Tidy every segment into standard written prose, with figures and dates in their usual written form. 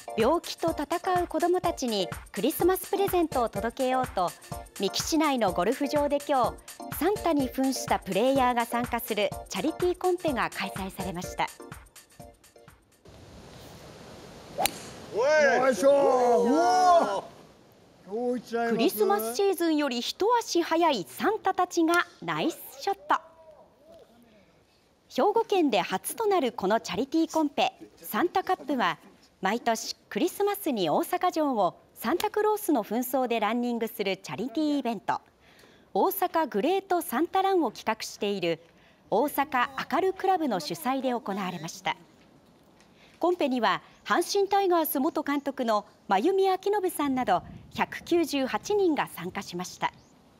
病気と闘う子どもたちにクリスマスプレゼントを届けようと、三木市内のゴルフ場で今日、サンタに扮したプレイヤーが参加するチャリティーコンペが開催されました。クリスマスシーズンより一足早いサンタたちがナイスショット。兵庫県で初となるこのチャリティーコンペ、サンタカップは毎年クリスマスに大阪城をサンタクロースの扮装でランニングするチャリティーイベント、大阪グレートサンタランを企画している大阪明るクラブの主催で行われました。コンペには阪神タイガース元監督の真弓明信さんなど198人が参加しました。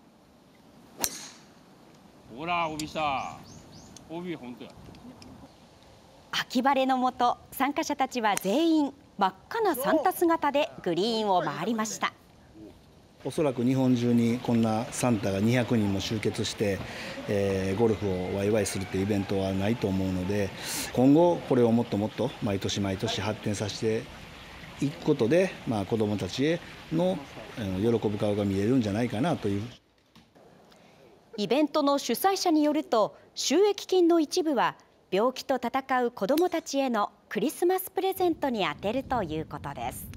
ほら、帯した帯本当や。 秋晴れの下、参加者たちは全員真っ赤なサンタ姿でグリーンを回りました。 おそらく日本中にこんなサンタが200人も集結して、ゴルフをワイワイするっていうイベントはないと思うので、今後これをもっともっと毎年毎年発展させていくことで、子どもたちへの喜ぶ顔が見えるんじゃないかなという。 イベントの主催者によると、収益金の一部は病気と闘う子どもたちへのクリスマスプレゼントに充てるということです。